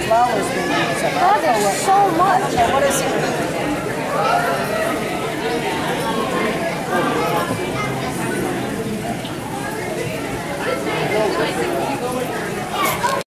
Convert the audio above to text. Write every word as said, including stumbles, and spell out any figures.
flowers they use. God, there's so much. Okay, what is it?